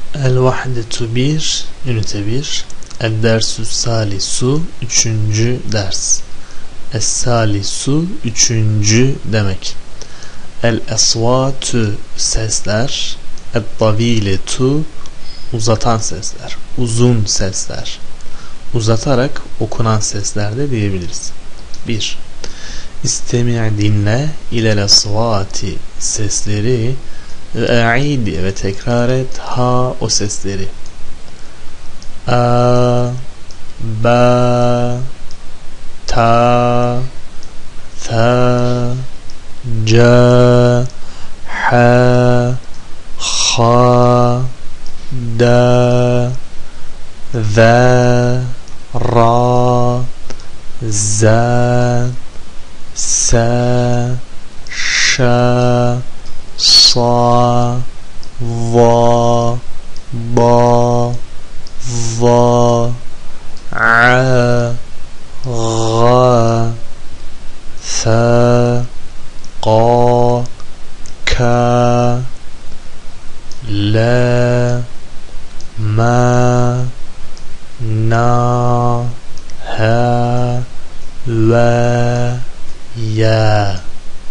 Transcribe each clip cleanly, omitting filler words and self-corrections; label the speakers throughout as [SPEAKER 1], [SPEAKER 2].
[SPEAKER 1] El-Vahdetu 1, ünite 1. El-Dersü Salisu, 3. ders. Es-Salisu, 3. demek. El-Esvatu, sesler. El-Taviletu, uzatan sesler, uzun sesler, uzatarak okunan sesler de diyebiliriz. 1. İstemi' dinle, ilel esvati, sesleri, ve a'idi, ve tekrar et, ha, o sesleri. A, ba, ta, tha, ca, ha, ha, da, za, ra, za, sa, şa, sa, va, ba, va, a, ga, fa, qa, ka, la, ma, na, ha, ve, ya.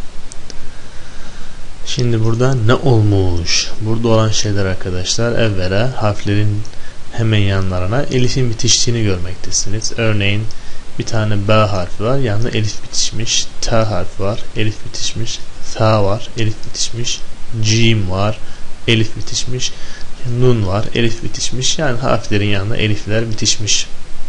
[SPEAKER 1] Şimdi burada ne olmuş? Burada olan şeyler arkadaşlar, evvela harflerin hemen yanlarına elifin bitiştiğini görmektesiniz. Örneğin bir tane B harfi var, yanında elif bitişmiş. T harfi var, elif bitişmiş. Tha var, elif bitişmiş. Cim var, elif bitişmiş. Nun var, elif bitişmiş. Yani harflerin yanında elifler bitişmiş.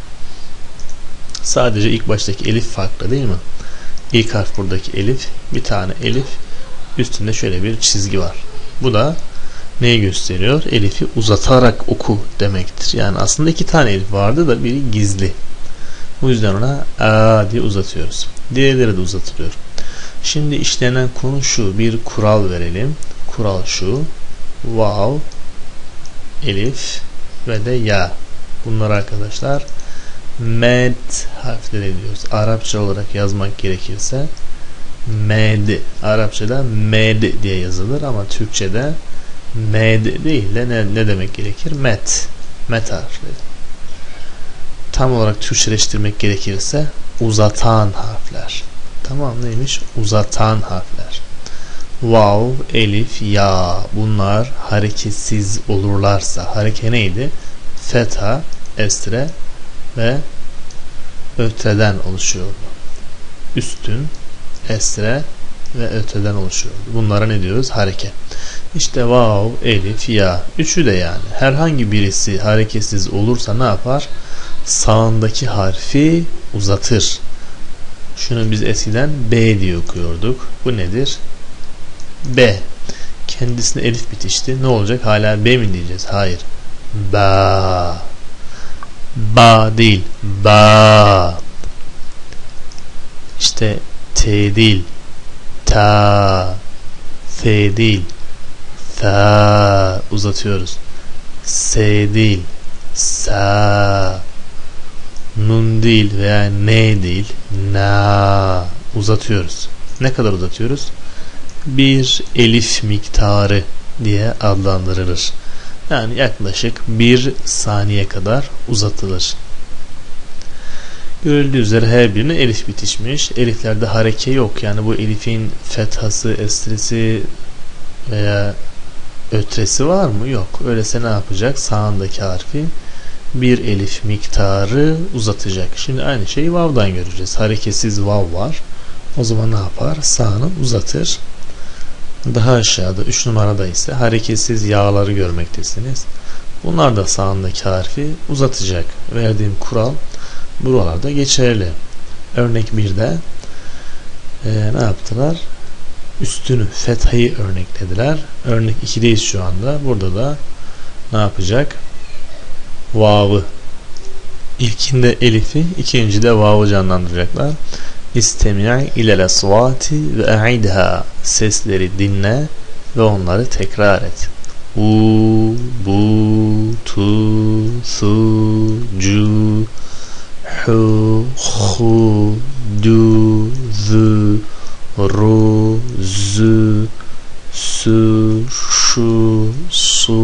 [SPEAKER 1] Sadece ilk baştaki elif farklı değil mi? İlk harf buradaki elif, bir tane elif, üstünde şöyle bir çizgi var. Bu da neyi gösteriyor? Elif'i uzatarak oku demektir. Yani aslında iki tane elif vardı da biri gizli. Bu yüzden ona a diye uzatıyoruz. Diğerleri de uzatılıyor. Şimdi işlenen konu şu. Bir kural verelim. Kural şu. Vav, elif ve de ya. Bunlar arkadaşlar med harfleri diyoruz. Arapça olarak yazmak gerekirse med. Arapçada med diye yazılır ama Türkçe'de med değil de ne demek gerekir? Met. Met harfleri. Tam olarak Türkçeleştirmek gerekirse uzatan harfler. Tamam, neymiş? Uzatan harfler. Vav, elif, ya. Bunlar hareketsiz olurlarsa, hareke neydi? Fetha, estre ve ötreden oluşuyordu. Üstün, esre ve öteden oluşuyordu. Bunlara ne diyoruz? Hareke. İşte vav, elif, ya. Üçü de yani. Herhangi birisi hareketsiz olursa ne yapar? Sağındaki harfi uzatır. Şunu biz eskiden B diye okuyorduk. Bu nedir? B. Kendisine elif bitişti. Ne olacak? Hala B mi diyeceğiz? Hayır. Ba. Ba değil. Ba. İşte T değil. Ta. F değil. Fa. Uzatıyoruz. S değil. Sa. Nun değil veya ne değil. Na. Uzatıyoruz. Ne kadar uzatıyoruz? Bir elif miktarı diye adlandırılır. Yani yaklaşık 1 saniye kadar uzatılır. Görüldüğü üzere her birine elif bitişmiş. Eliflerde hareke yok. Yani bu elifin fethası, esresi veya ötresi var mı? Yok. Öyleyse ne yapacak? Sağındaki harfi bir elif miktarı uzatacak. Şimdi aynı şeyi vav'dan göreceğiz. Hareketsiz vav var. O zaman ne yapar? Sağını uzatır. Daha aşağıda 3 numarada ise hareketsiz yağları görmektesiniz. Bunlar da sağındaki harfi uzatacak. Verdiğim kural buralarda geçerli. Örnek 1'de ne yaptılar? Üstünü, fethayı örneklediler. Örnek 2'deyiz şu anda. Burada da ne yapacak? Vav'ı. İlkinde elifi, ikincide vav'ı canlandıracaklar. İstemi' ilel esvati ve a'idha. Sesleri dinle ve onları tekrar et. U, bu, tu, su, cu, hu, hu, du, zu, ru, zu, su, şu, su,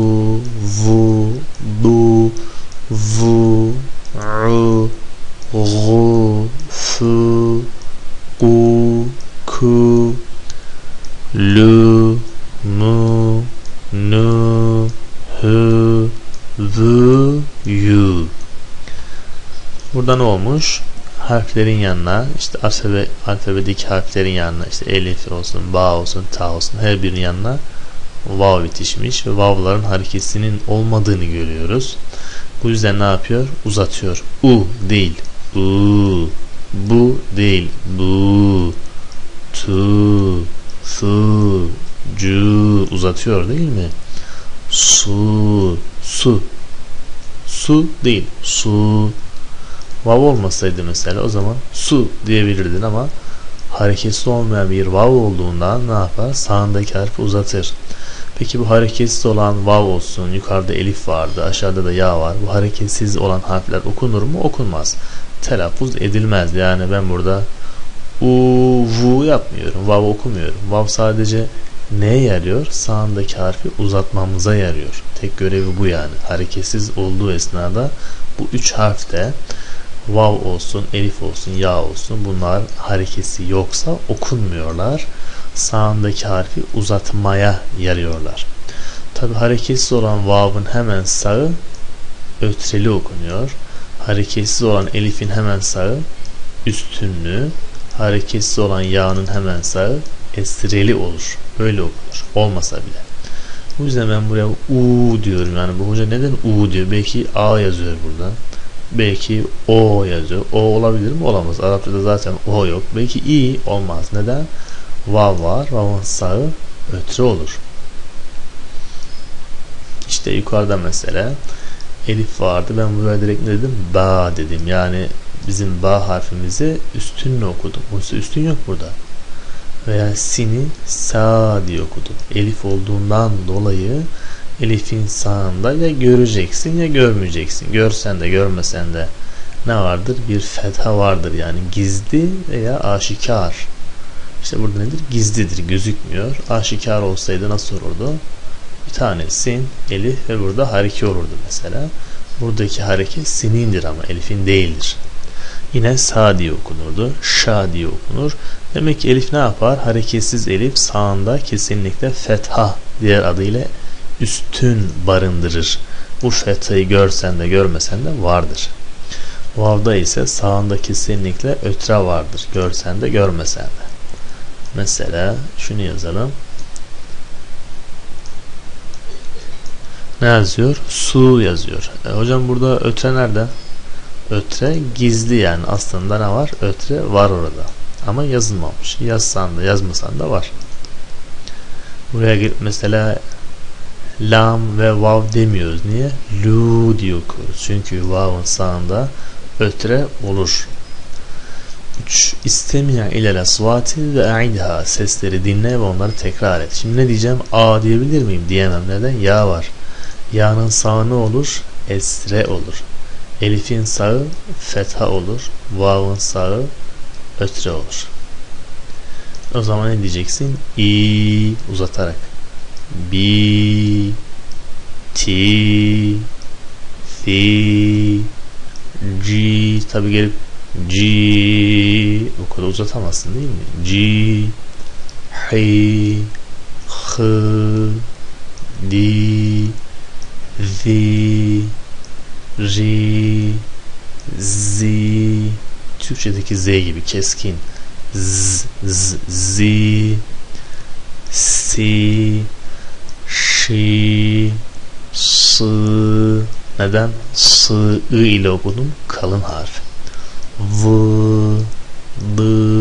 [SPEAKER 1] vu, bu, vu, u, gu, fu, gu, ku, lu, mu, nu, hu, vu, yu. Burada ne olmuş? Harflerin yanına, işte alfabedeki harflerin yanına, işte elif olsun, ba olsun, ta olsun, her birinin yanına vav bitişmiş ve vavların hareketinin olmadığını görüyoruz. Bu yüzden ne yapıyor? Uzatıyor. U değil. U. Bu değil. Bu. Tu. Su. Cu. Uzatıyor değil mi? Su. Su. Su değil. Su. Vav olmasaydı mesela o zaman su diyebilirdin ama hareketsiz olmayan bir vav olduğundan ne yapar? Sağındaki harfi uzatır. Peki bu hareketsiz olan vav olsun, yukarıda elif vardı, aşağıda da ya var. Bu hareketsiz olan harfler okunur mu? Okunmaz. Telaffuz edilmez. Yani ben burada u, vu yapmıyorum. Vav okumuyorum. Vav sadece neye yarıyor? Sağındaki harfi uzatmamıza yarıyor. Tek görevi bu yani. Hareketsiz olduğu esnada bu üç harf de vav olsun, elif olsun, ya olsun bunlar harekesi yoksa okunmuyorlar. Sağındaki harfi uzatmaya yarıyorlar. Tabi hareketsiz olan vav'ın hemen sağı ötreli okunuyor. Hareketsiz olan elifin hemen sağı üstünlü. Hareketsiz olan ya'nın hemen sağı esreli olur. Böyle okunur. Olmasa bile. Bu yüzden ben buraya u diyorum. Yani bu hoca neden u diyor? Belki a yazıyor burada. Belki o yazıyor. O olabilir mi? Olamaz. Arapçada zaten o yok. Belki i olmaz. Neden? Vav var. Vav'ın sağı ötre olur. İşte yukarıda mesela elif vardı. Ben buraya direkt ne dedim? Ba dedim. Yani bizim ba harfimizi üstünle okudum. Oysa üstün yok burada. Veya sini sa diye okudum. Elif olduğundan dolayı elifin sağında ya göreceksin ya görmeyeceksin. Görsen de görmesen de ne vardır? Bir fetha vardır. Yani gizli veya aşikar. İşte burada nedir? Gizlidir. Gözükmüyor. Aşikar olsaydı nasıl olurdu? Bir tane sin, elif ve burada hareke olurdu mesela. Buradaki hareke sinindir ama elifin değildir. Yine sa diye okunurdu. Şa diye okunur. Demek ki elif ne yapar? Hareketsiz elif sağında kesinlikle fetha diğer adıyla üstün barındırır. Bu fethayı görsen de görmesen de vardır. Vav'da ise sağında kesinlikle ötre vardır. Görsen de görmesen de. Mesela şunu yazalım. Ne yazıyor? Su yazıyor. Hocam burada ötre nerede? Ötre gizli yani. Aslında ne var? Ötre var orada. Ama yazılmamış. Yazsan da yazmasan da var. Buraya gelip mesela lam ve vav demiyoruz. Niye? Lu diye okuyoruz. Çünkü vav'ın sağında ötre olur. 3. İstemi'a ilel asvati ve a'idha. Sesleri dinle ve onları tekrar et. Şimdi ne diyeceğim? A diyebilir miyim? Diyemem. Neden? Ya var. Ya'nın sağı ne olur? Esre olur. Elif'in sağı fetha olur. Vav'ın sağı ötre olur. O zaman ne diyeceksin? İ uzatarak. Bi, ti, fi, ci. Tabi gelip ci o kadar uzatamazsın değil mi? Ci, hi, hı, di, zi, ri, zi. Türkçedeki z gibi keskin. Z, z, zi, si, şi, sı. Neden? Sı ile okudum. Kalın harf. V, d,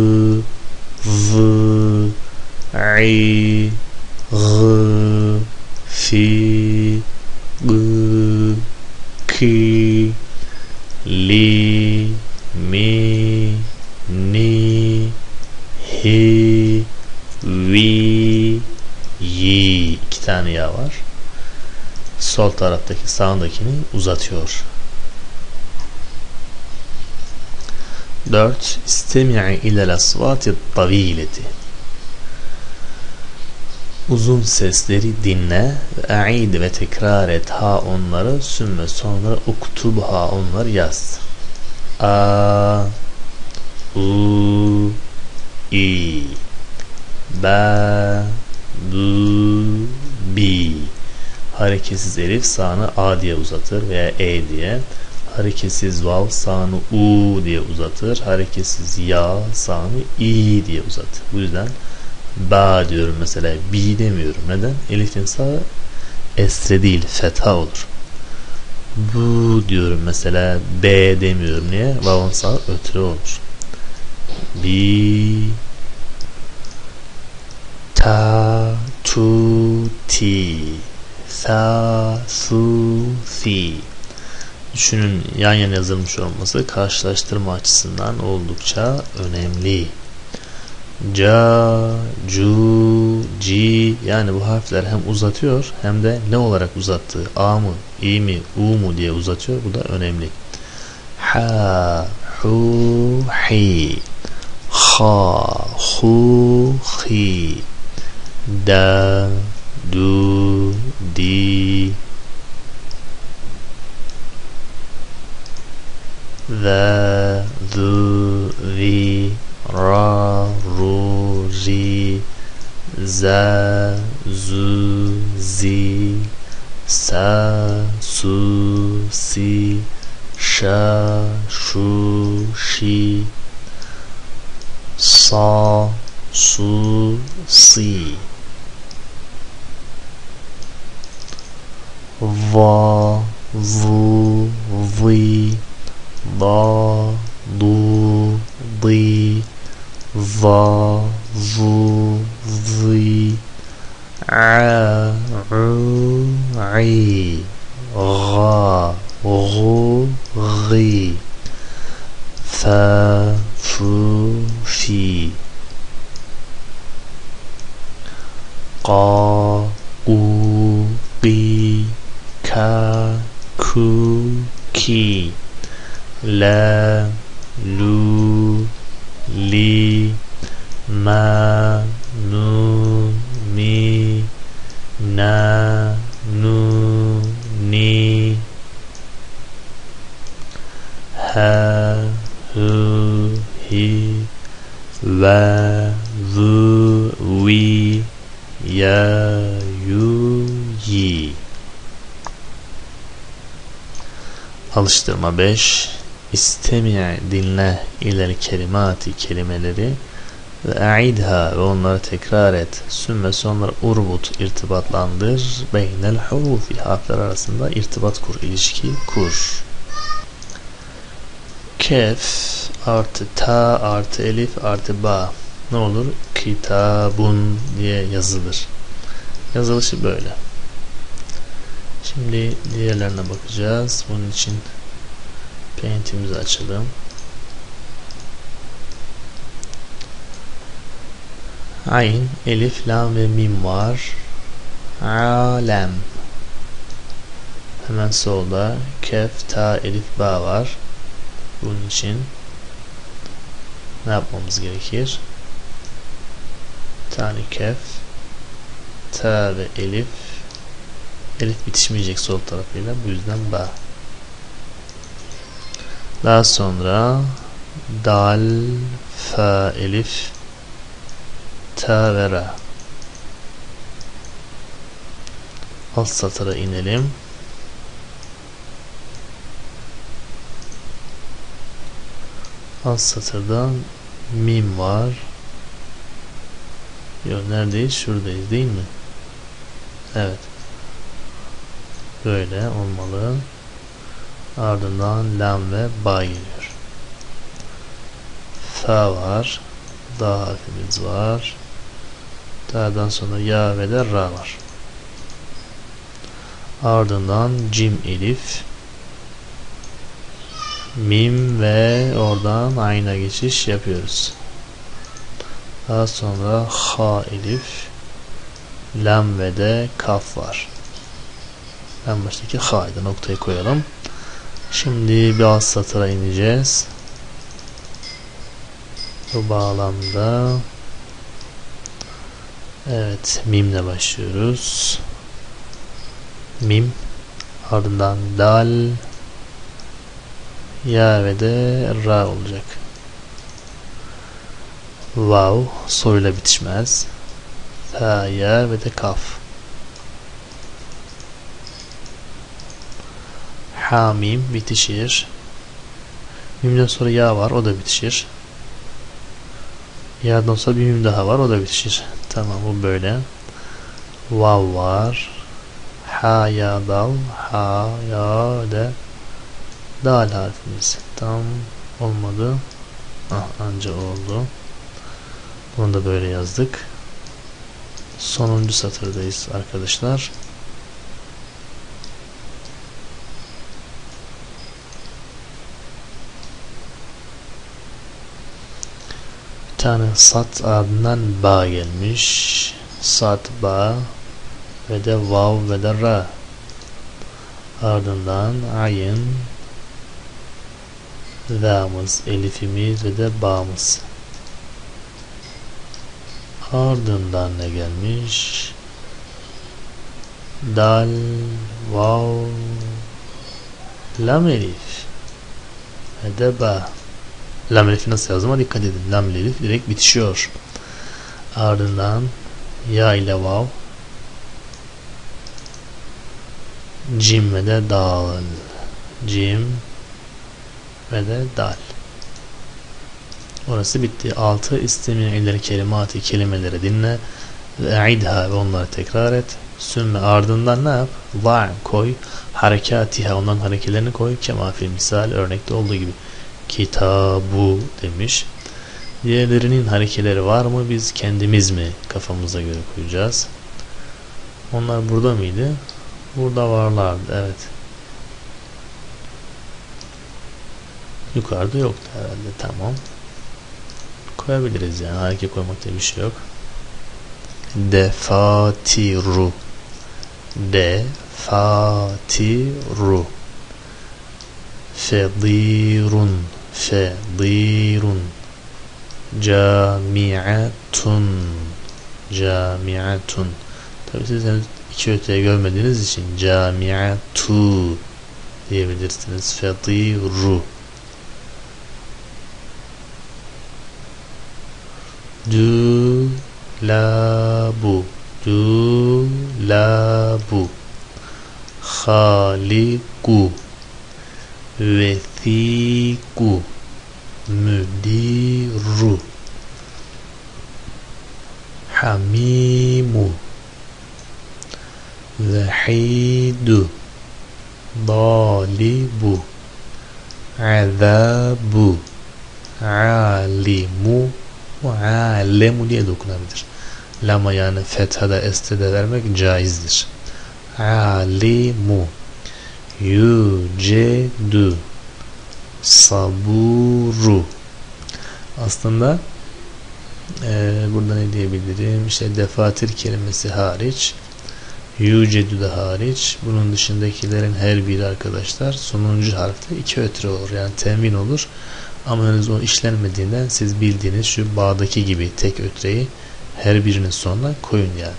[SPEAKER 1] v, i, g, fi, g, ki, li, mi, ni, hi, vi, yi. 2 tane ya var. Sol taraftaki sağındakini uzatıyor. 4. İstemi'i ilel asvati tavileti. Uzun sesleri dinle ve a'id ve tekrar et ha onları, sümme sonra uktub ha onları yaz. A, u, i, ba, bu, bi. Hareketsiz elif sağını a diye uzatır veya e diye. Hareketsiz vav sağını u diye uzatır. Hareketsiz ya sağını i diye uzatır. Bu yüzden ba diyorum mesela, bi demiyorum. Neden? Elifin sağı esre değil, fetha olur. Bu diyorum mesela, b demiyorum. Niye? Vav'ın sağı ötre olmuş. Bi, ta, tu, ti, sa, su, si. Düşünün, yan yana yazılmış olması karşılaştırma açısından oldukça önemli. Ca, cu, ci, yani bu harfler hem uzatıyor hem de ne olarak uzattığı, a mı, i mi, u mu diye uzatıyor. Bu da önemli. Ha, hu, hi, ha, hu, hi, da, du, di, za, zu, zi, ra, ru, ri, za, zu, zi, sa, su, si, şa, şu, şi, sa, su, si, va, vu, vi, da, du, di, va, vu, vi, a, u, i, ga, gu, gi, fa, fu, fi, qa, u, qi, ka, ku, ki, la, lu, li, ma, nu, mi, na, nu, ni, ha, hu, hi, va, vu, vi, ya, yu, yi. Alıştırma 5. İstemi' dinle ileri kelimati kelimeleri ve a'idha ve onları tekrar et. Sümme sonra urbut irtibatlandır. Beynel hurufi harfler arasında irtibat kur, ilişki kur. Kef artı ta artı elif artı ba ne olur? Kitabun diye yazılır. Yazılışı böyle. Şimdi diğerlerine bakacağız. Bunun için Paint'imizi açalım. Ayn, elif, lam ve mim var. Alem. Hemen solda kef, ta, elif, ba var. Bunun için ne yapmamız gerekir? Bir tane kef, ta ve elif. Elif bitişmeyecek sol tarafıyla. Bu yüzden ba. Daha sonra dal, fa, elif, ta ve ra. Alt satıra inelim. Alt satırda mim var. Yok, neredeyiz? Şuradayız değil mi? Evet. Böyle olmalı. Ardından lam ve ba geliyor. Fa var. Da harfimiz var. Da'dan sonra ya ve de ra var. Ardından cim, elif, mim ve oradan ayna geçiş yapıyoruz. Daha sonra ha, elif, lam ve de kaf var. En baştaki ha'ydı, noktayı koyalım. Şimdi bir alt satıra ineceğiz. Bu bağlamda Evet, mimle başlıyoruz. Mim, ardından dal, ya ve de ra olacak. Vav, soyla bitişmez. Ha, ya ve de kaf. Hamim bitişir. Mimden sonra ya var, o da bitişir. Ya'dan sonra bir mim daha var, o da bitişir. Tamam, bu böyle. Vav var. Ha, ya, dal. Ha, ya de dal harfimiz. Tam olmadı. Anca oldu. Bunu da böyle yazdık. Sonuncu satırdayız arkadaşlar. Bir tane sat ardından ba gelmiş. Sat, ba ve de vav ve de ra. Ardından ayın, za'mız, elifimiz ve de ba'mız. Ardından ne gelmiş? Dal, vav, lam elif ve de ba. Lam elifi nasıl yazdığıma dikkat edin. Lam elif direkt bitişiyor. Ardından ya ile vav, cim ve de dal. Cim ve de dal. Orası bitti. 6 istemiyen ileri kelimatı, kelimeleri dinle ve aidha ve onları tekrar et. Sümme ardından ne yap? Va koy. Harekatiha, ondan harekelerini koy. Kema fil misal, örnekte olduğu gibi. Kitabu demiş. Diğerlerinin harekeleri var mı? Biz kendimiz mi kafamıza göre koyacağız? Onlar burada mıydı? Burada varlardı. Evet. Yukarıda yoktu herhalde. Tamam. Koyabiliriz yani. Hareket koymakta bir şey yok. Defatiru. Defatiru. Fedirun. Fedirun. Camiatun. Camiatun. Tabi siz henüz iki öteye görmediğiniz için camiatu diyebilirsiniz. Fediru. Dulabu. Dulabu. Khaliku. Vethiku. Müdiru. Hamimu. Zahidu. Dalibu. Azabu. Alimu. Alemu diye de okunabilir. Lama yani fethada estede vermek caizdir. Alimu. Yücedu. Saburu. Aslında burada ne diyebilirim? İşte defatir kelimesi hariç, yücedu da hariç, bunun dışındakilerin her biri arkadaşlar sonuncu harfte iki ötre olur. Yani tenvin olur. Ama henüz o işlenmediğinden siz bildiğiniz şu bağdaki gibi tek ötreyi her birinin sonuna koyun yani.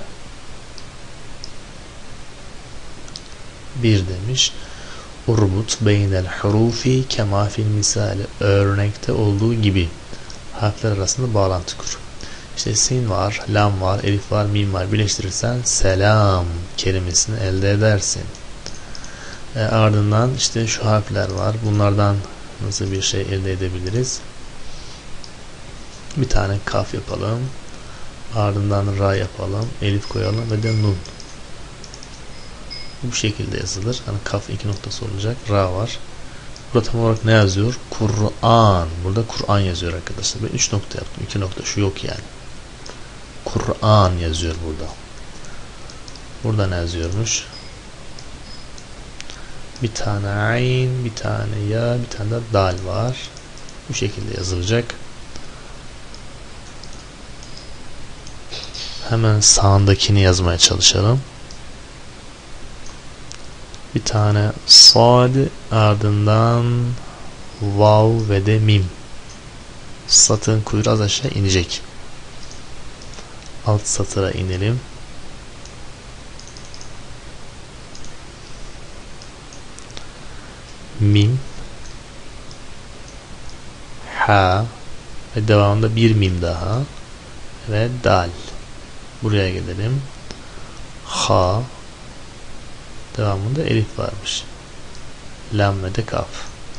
[SPEAKER 1] Bir demiş. Urbut beynel hurufi kema fil misali, örnekte olduğu gibi harfler arasında bağlantı kur. İşte sin var, lam var, elif var, mim var. Birleştirirsen selam kelimesini elde edersin. Ardından işte şu harfler var. Bunlardan nasıl bir şey elde edebiliriz? Bir tane kaf yapalım. Ardından ra yapalım. Elif koyalım ve de nun. Bu şekilde yazılır. Hani kaf iki noktası olacak. Ra var. Burada tam olarak ne yazıyor? Kur'an. Burada Kur'an yazıyor arkadaşlar. Ben 3 nokta yaptım. 2 nokta. Şu yok yani. Kur'an yazıyor burada. Burada ne yazıyormuş? Bir tane ayn, bir tane ya, bir tane de dal var. Bu şekilde yazılacak. Hemen sağındakini yazmaya çalışalım. Bir tane sad, ardından vav ve de mim. Satın kuyruğu az aşağı inecek. Alt satıra inelim. Mim, ha ve devamında bir mim daha ve dal. Buraya gelelim. Ha, devamında elif varmış. Lam ve de kaf.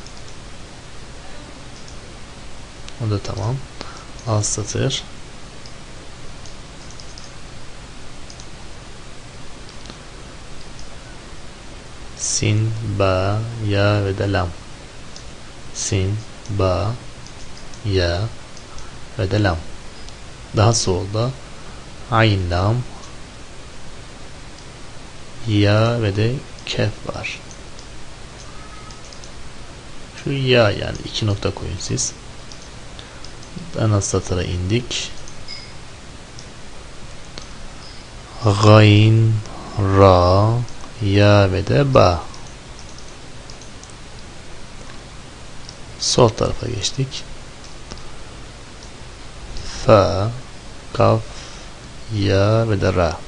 [SPEAKER 1] O da tamam. Alt satır. Sin, ba, ya ve de lam. Sin, ba, ya ve de lam. Daha solda ayn, lam, ya ve de kef var. Şu ya, yani 2 nokta koyun siz. Ana satıra indik. Gayn, ra, ya ve de ba. Sol tarafa geçtik. Fa, kaf, ya ve de ra.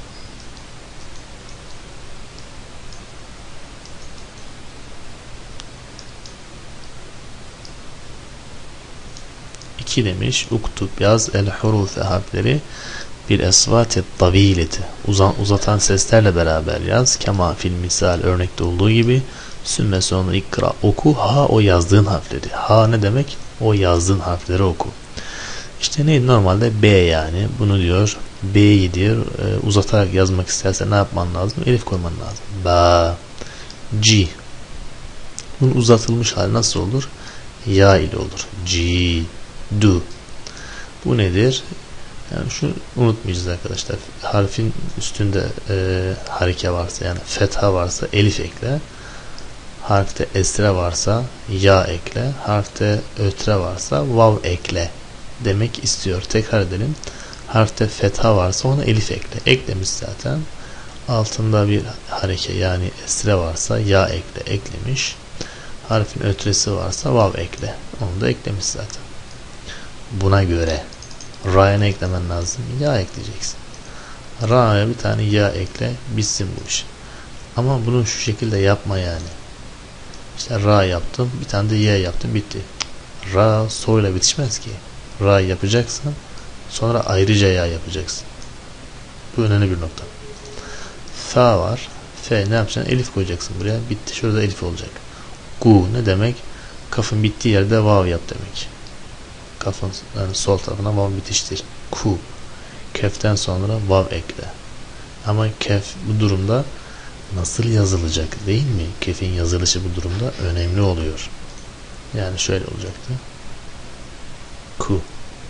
[SPEAKER 1] İki demiş. Uktub, yaz el hurufe, harfleri bir esvati tavileti, uzatan seslerle beraber yaz. Kema fil misal, örnekte olduğu gibi. Sümme sonra ikra, oku. Ha, o yazdığın harfleri. Ha ne demek? O yazdığın harfleri oku. İşte neydi normalde? B yani. Bunu diyor B'yi diyor uzatarak yazmak istersen ne yapman lazım? Elif koyman lazım. Ba, G. Bunun uzatılmış hali nasıl olur? Ya ile olur. G, du. Bu nedir? Yani şunu unutmayacağız arkadaşlar. Harfin üstünde hareke varsa, yani fetha varsa elif ekle. Harfte esre varsa ya ekle. Harfte ötre varsa vav ekle demek istiyor. Tekrar edelim. Harfte fetha varsa ona elif ekle. Eklemiş zaten. Altında bir hareke, yani esre varsa ya ekle, eklemiş. Harfin ötresi varsa vav ekle. Onu da eklemiş zaten. Buna göre ra'ya ne eklemen lazım? Ya ekleyeceksin. Ra'ya bir tane ya ekle, bitsin bu iş. Ama bunu şu şekilde yapma yani. İşte ra yaptım, bir tane de ya yaptım, bitti. Ra soyla bitişmez ki. Ra yapacaksın, sonra ayrıca ya yapacaksın. Bu önemli bir nokta. Fa var. F ne yapacaksın? Elif koyacaksın buraya. Bitti. Şurada elif olacak. Gu ne demek? Kafın bittiği yerde vav yap demek. Kafın yani sol tarafına vav bitiştir. Ku. Keften sonra vav ekle. Ama kef bu durumda nasıl yazılacak değil mi? Kefin yazılışı bu durumda önemli oluyor. Yani şöyle olacaktı. Ku.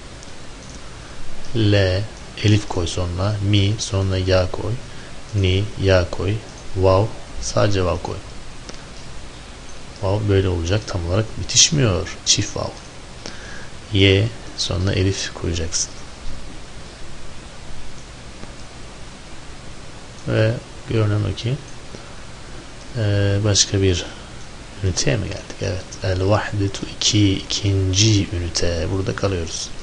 [SPEAKER 1] L elif koy sonuna. Mi sonuna ya koy. Ni ya koy. Vav sadece vav koy. Vav böyle olacak. Tam olarak bitişmiyor. Çift vav. Y sonuna elif koyacaksın. Ve görünen o ki başka bir üniteye mi geldik? Evet. El vahdetu 2. ikinci ünite. Burada kalıyoruz.